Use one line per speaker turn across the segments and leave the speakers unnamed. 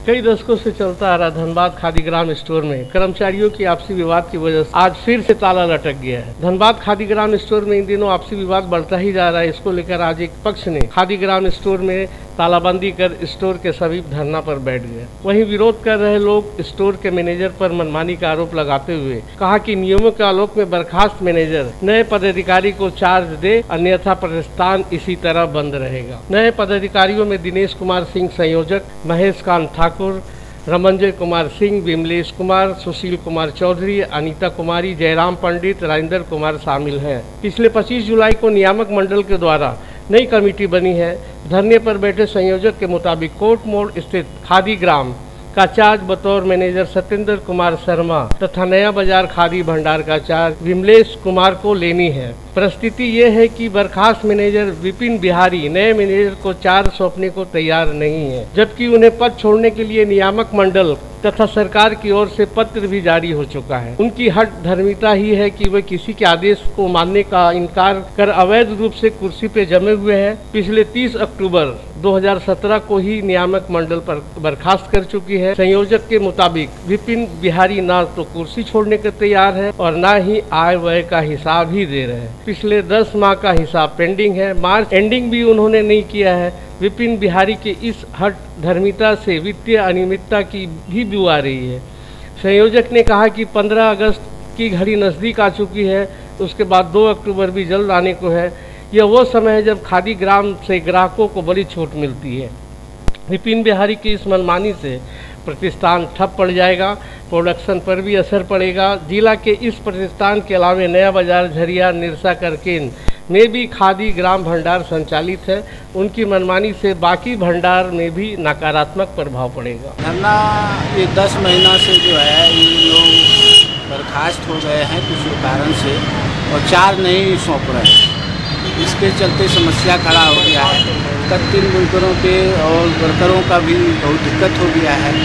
कई दशकों से चलता आ रहा धनबाद खादी ग्राम स्टोर में कर्मचारियों की आपसी विवाद की वजह से आज फिर से ताला लटक गया है। धनबाद खादी ग्राम स्टोर में इन दिनों आपसी विवाद बढ़ता ही जा रहा है। इसको लेकर आज एक पक्ष ने खादी ग्राम स्टोर में तालाबंदी कर स्टोर के सभी धरना पर बैठ गए। वहीं विरोध कर रहे लोग स्टोर के मैनेजर पर मनमानी का आरोप लगाते हुए कहा कि नियमों के आलोक में बर्खास्त मैनेजर नए पदाधिकारी को चार्ज दे, अन्यथा प्रतिष्ठान इसी तरह बंद रहेगा। नए पदाधिकारियों में दिनेश कुमार सिंह संयोजक, महेश कांत ठाकुर, रमंजय कुमार सिंह, विमलेश कुमार, सुशील कुमार चौधरी, अनीता कुमारी, जयराम पंडित, राजेंद्र कुमार शामिल हैं। पिछले 25 जुलाई को नियामक मंडल के द्वारा नई कमेटी बनी है। धरने पर बैठे संयोजक के मुताबिक कोर्ट मोड़ स्थित खादी ग्राम का चार्ज बतौर मैनेजर सत्येंद्र कुमार शर्मा तथा नया बाजार खादी भंडार का चार्ज विमलेश कुमार को लेनी है। परिस्थिति ये है कि बर्खास्त मैनेजर विपिन बिहारी नए मैनेजर को चार्ज सौंपने को तैयार नहीं है, जबकि उन्हें पद छोड़ने के लिए नियामक मंडल तथा सरकार की ओर से पत्र भी जारी हो चुका है। उनकी हठ धर्मिता ही है कि वे किसी के आदेश को मानने का इनकार कर अवैध रूप से कुर्सी पे जमे हुए हैं। पिछले 30 अक्टूबर 2017 को ही नियामक मंडल पर बर्खास्त कर चुकी है। संयोजक के मुताबिक विपिन बिहारी ना तो कुर्सी छोड़ने के तैयार है और ना ही आय व्यय का हिसाब ही दे रहे हैं। पिछले 10 माह का हिसाब पेंडिंग है। मार्च एंडिंग भी उन्होंने नहीं किया है। विपिन बिहारी के इस हठ धर्मिता से वित्तीय अनियमितता की भी बू आ रही है। संयोजक ने कहा कि 15 अगस्त की घड़ी नज़दीक आ चुकी है, उसके बाद 2 अक्टूबर भी जल्द आने को है। यह वो समय है जब खादी ग्राम से ग्राहकों को बड़ी छूट मिलती है। विपिन बिहारी की इस मनमानी से प्रतिष्ठान ठप पड़ जाएगा, प्रोडक्शन पर भी असर पड़ेगा। जिला के इस प्रतिष्ठान के अलावा नया बाजार, झरिया, निरसा, करकेन में भी खादी ग्राम भंडार संचालित है। उनकी मनमानी से बाकी भंडार में भी नकारात्मक प्रभाव पड़ेगा।
धरना ये 10 महीना से जो है ये लोग बर्खास्त हो गए हैं किसी कारण से और चार्ज नहीं सौंप रहे हैं। इसके चलते समस्या खड़ा हो गया है। 3 बुनकरों के और वर्करों का भी बहुत दिक्कत हो गया है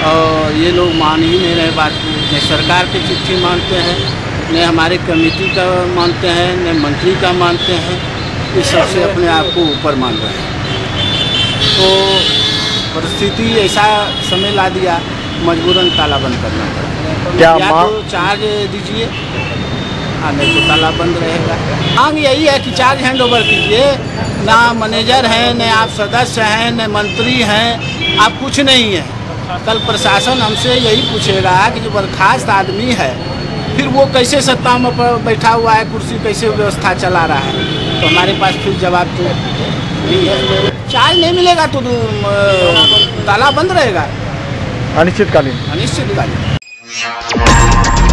और ये लोग मान ही नहीं रहे बात को। न सरकार की चिट्ठी मानते हैं, न हमारे कमेटी का मानते हैं, न मंत्री का मानते हैं। ये सबसे अपने आप को ऊपर मान रहे हैं। तो परिस्थिति ऐसा समय ला दिया, मजबूरन ताला बंद करना पड़ा। या तो चार्ज दीजिए, नहीं तो ताला बंद रहेगा। मांग यही है कि चार्ज हैंड ओवर कीजिए। ना मैनेजर हैं, न आप सदस्य हैं, न मंत्री हैं, आप कुछ नहीं हैं। कल प्रशासन हमसे यही पूछेगा कि जो बर्खास्त आदमी है फिर वो कैसे सत्ता में बैठा हुआ है, कुर्सी कैसे व्यवस्था चला रहा है, तो हमारे पास फिर जवाब तो नहीं है। चार्ज नहीं मिलेगा तो ताला बंद रहेगा
अनिश्चितकालीन।